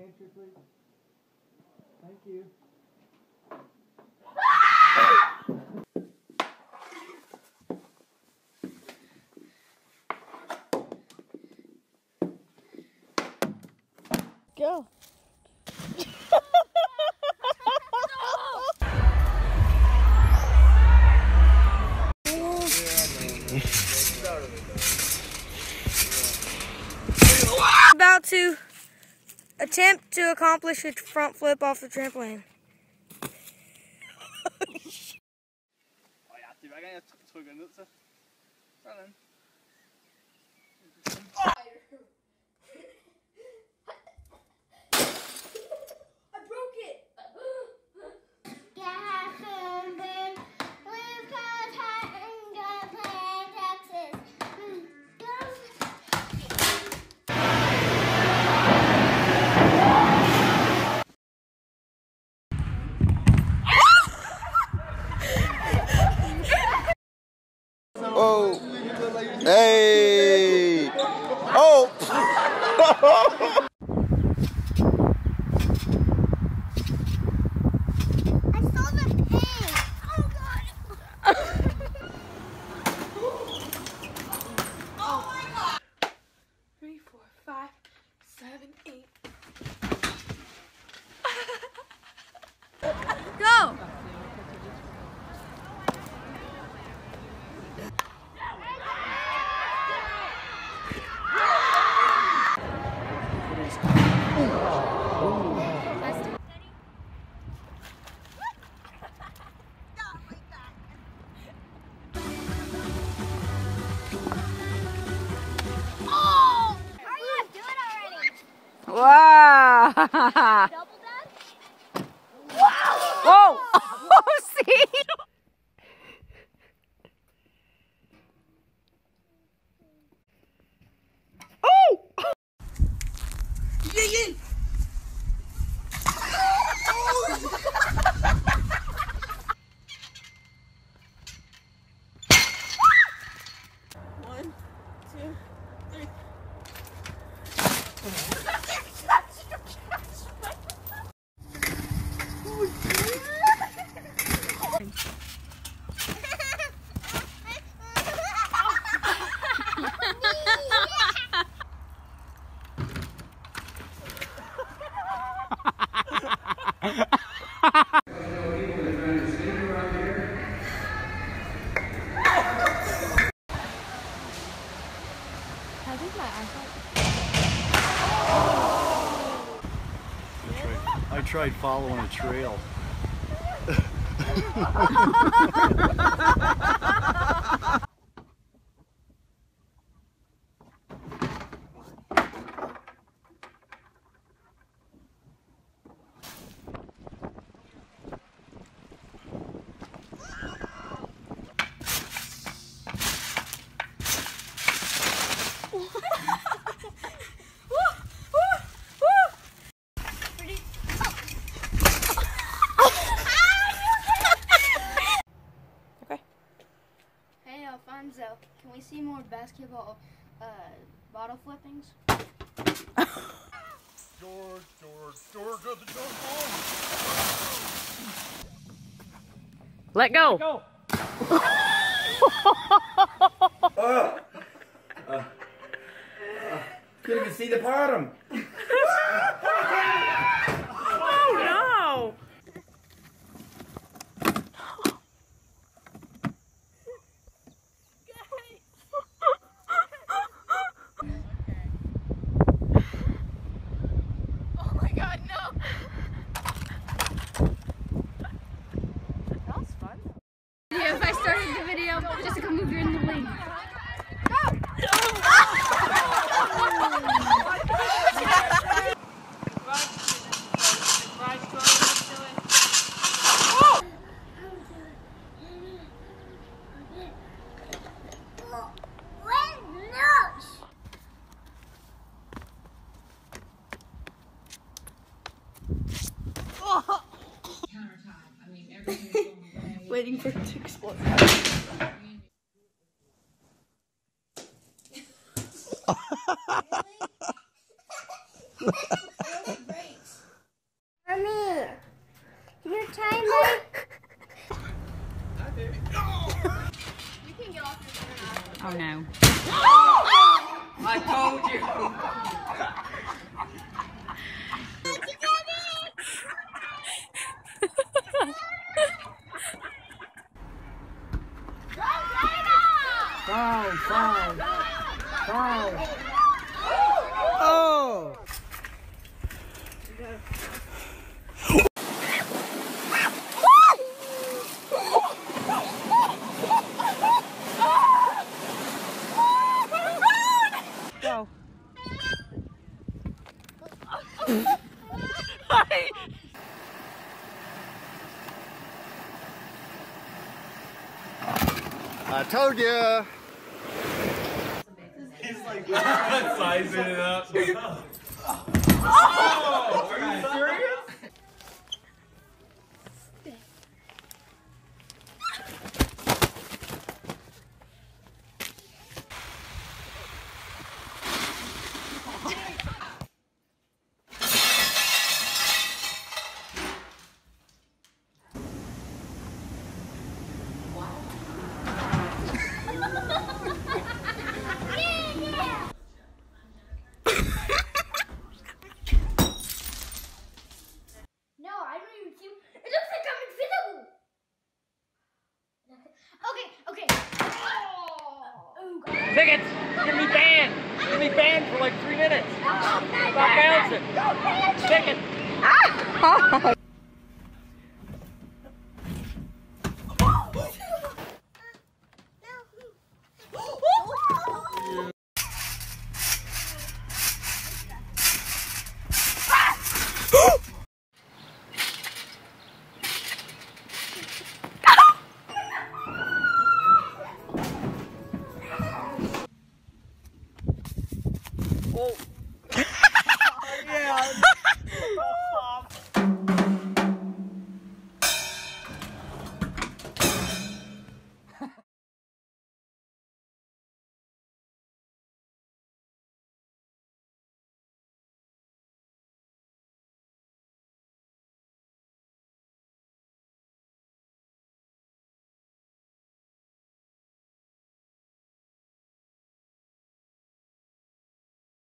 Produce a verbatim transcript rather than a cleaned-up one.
entry, please? Thank you. Go. About to attempt to accomplish a front flip off the trampoline. Det hver gang jeg trykker ned, så sådan. I broke it. Oh, hey, oh. I saw the pig. Oh God. Oh my God. Three, four, five, seven, eight. Go. Wow! Double done? Wow! Whoa! Oh, see? Oh! Yeah, yeah. One, two, three. I think my iPad. I tried following a trail. Alfonso, can we see more basketball uh, bottle flippings? George, George, George, George, George, George. Let go. Let go. Oh. Uh, uh, couldn't even see the bottom. Oh no! Oh my God, no! That was fun. Yeah, if I started the video, Jessica, move, you're in the lead. Waiting for it to explode. That was great. Oh no. I told you. Foul, foul, foul. Oh! Go. I told ya. Sizing it up. Oh, are you serious? No, I don't even see. It looks like I'm invisible. Okay, okay. Oh, God. Tickets! You're gonna be banned! You're gonna be banned for like three minutes! Stop bouncing! Tickets! Oh.